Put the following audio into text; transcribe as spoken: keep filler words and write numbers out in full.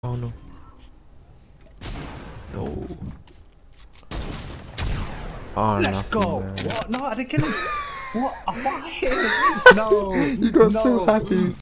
Oh no. No. Oh, Let's nothing, go. man. What? No, I didn't kill him. What? I thought I hit him. No. You got no. so happy.